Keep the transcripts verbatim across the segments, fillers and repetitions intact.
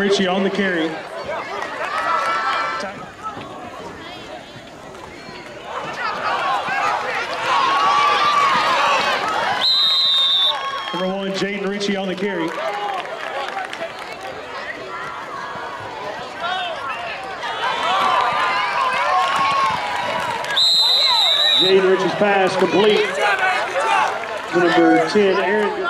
Richie on the carry. Number one, Jayden Richie on the carry. Jayden Richie's pass complete to number ten, Aaron.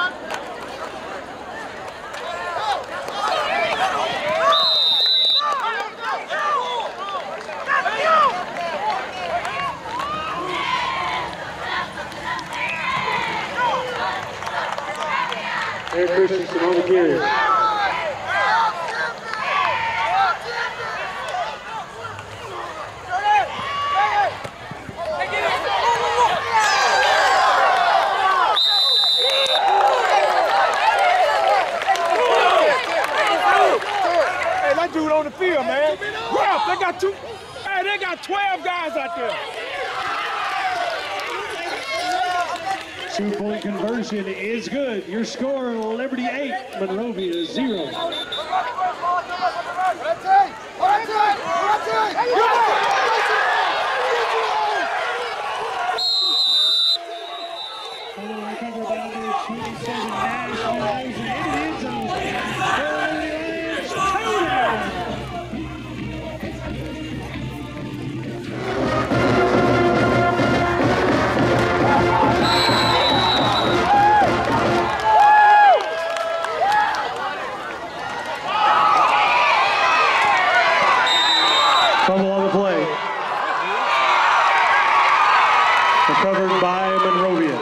Aaron Christiansen on the carry. Dude on the field, man. Ralph, they got two. Hey, they got twelve guys out there. Two-point conversion is good. Your score: Liberty eight, Monrovia zero. Nash Fumble on the play. Recovered by Monrovia.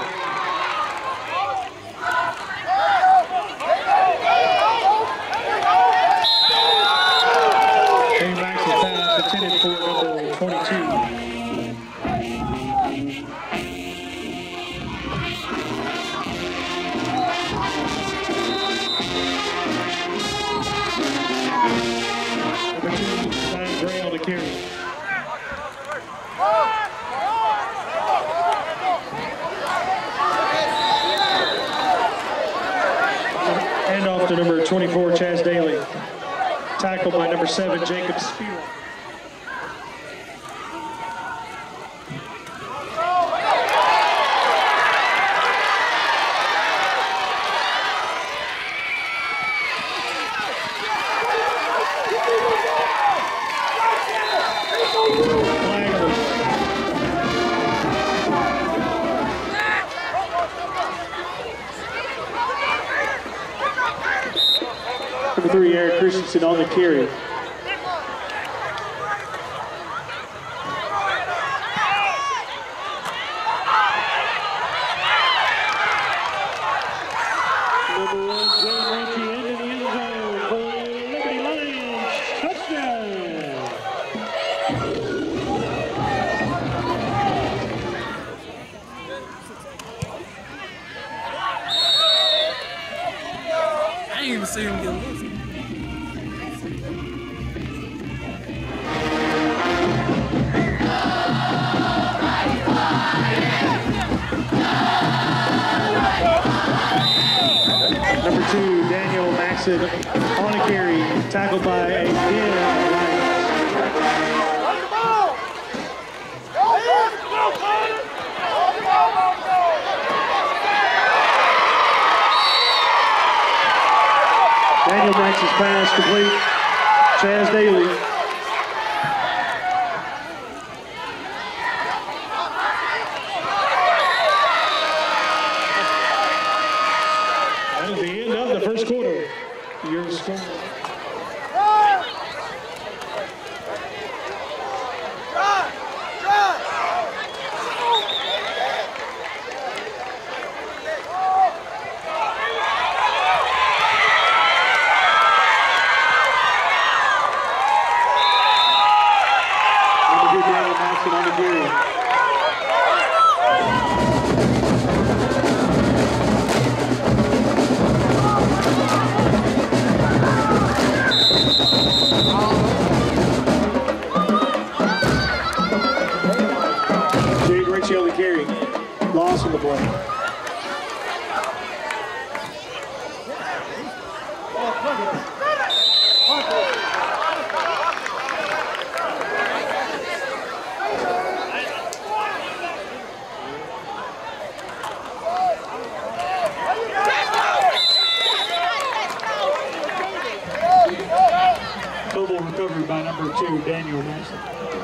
Came back to pass intended for number twenty-two. Number two, Simon Gray on the carry. Handoff to number twenty-four, Chaz Daly. Tackled by number seven, Jacob Spiro. Number three, Aaron Christiansen on the carry. Number one, Jayden Richie into the end zone for Liberty Lions. Touchdown! I didn't even see him get loose. Number two, Daniel Maxon on a carry, tackled by again Lions. Daniel Maxon's pass complete. Chaz Daly. That is the end of the first quarter. Your score. Daniel Maxon on the carry. Jayden Richie on the carry. Loss on the play. to Daniel Mason.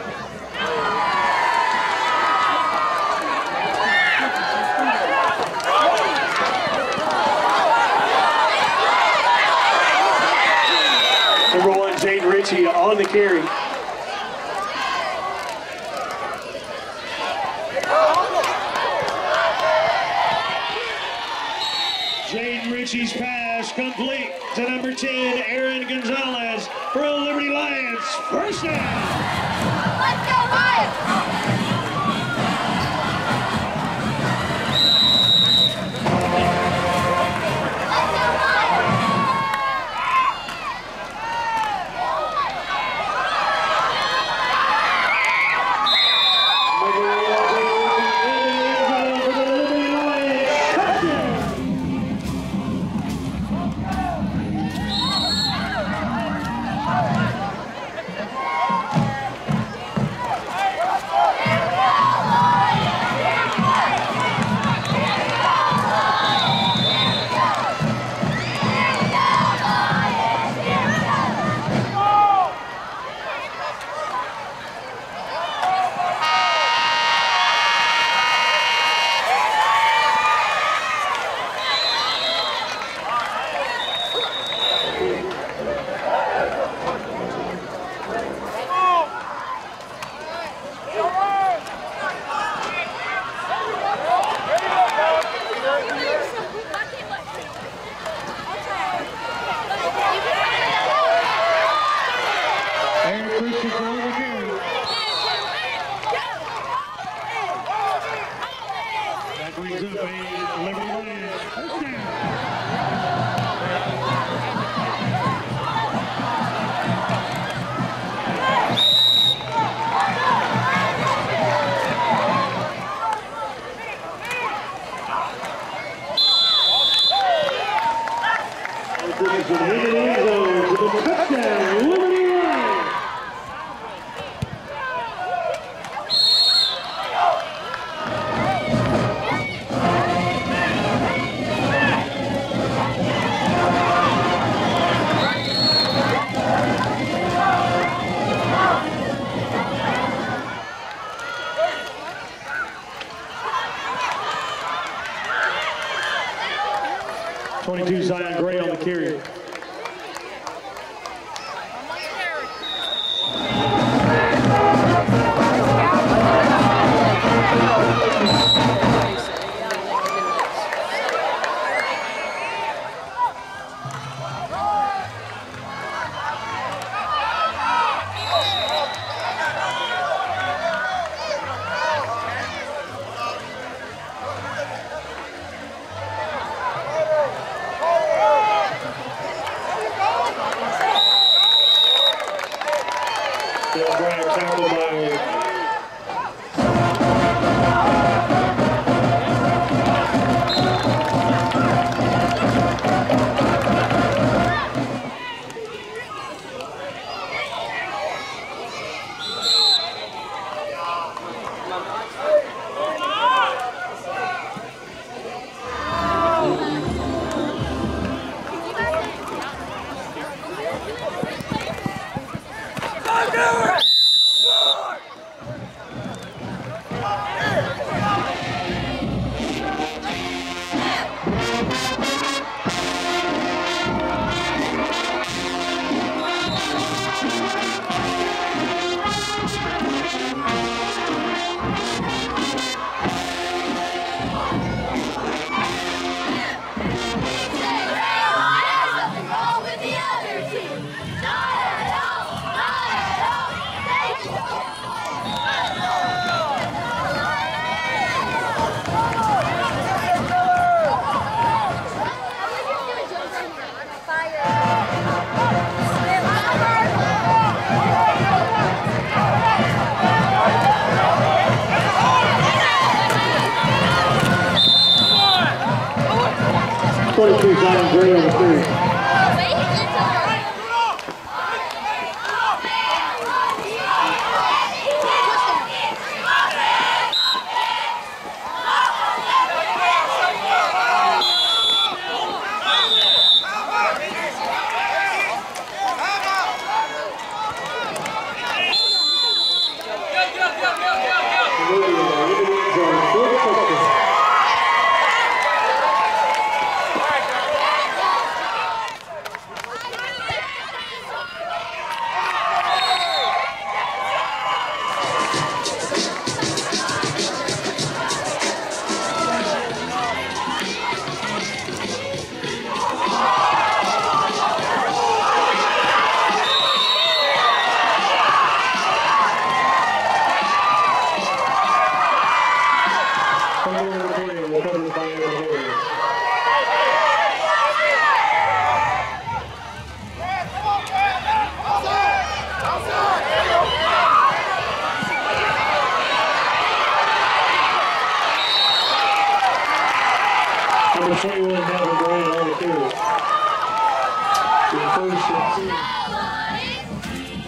Number one, Jayden Richie on the carry. Jayden Richie's pass complete to number ten, Aaron Gonzalez for the Liberty Lions. First down. Let's go, Lions! twenty-two, Zion Gray on the carry. twenty-two, Zion Gray on the carry. number three will cover the Miami Warriors. Number twenty-one, Melvin Bryant on the field. The first and two.